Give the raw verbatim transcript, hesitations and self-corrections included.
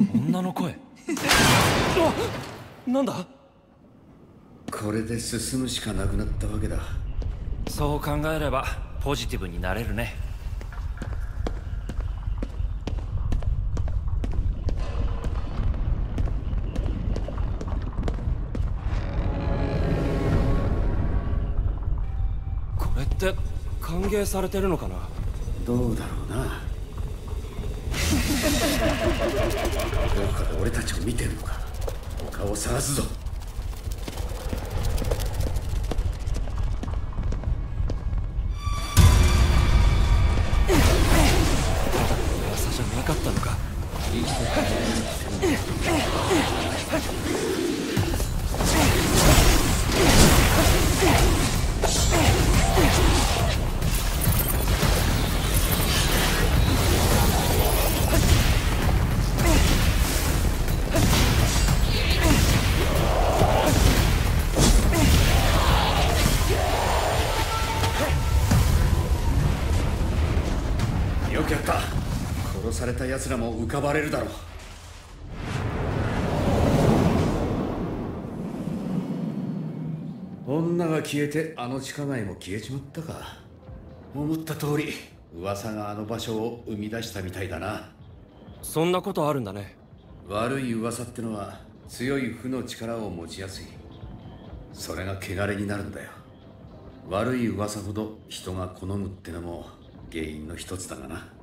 女の声。なんだ。 これで進むしかなくなったわけだ。 そう考えればポジティブになれるね。これって歓迎されてるのかな。 どうだろうな。どこかで俺たちを見てるのか。他を探すぞ。 噂じゃなかったのか。 よくやった。殺された奴らも浮かばれるだろう。女が消えてあの地下街も消えちまったか。思った通り噂があの場所を生み出したみたいだな。 そんなことあるんだね。 悪い噂ってのは強い負の力を持ちやすい。それが汚れになるんだよ。悪い噂ほど人が好むってのも原因の一つだがな。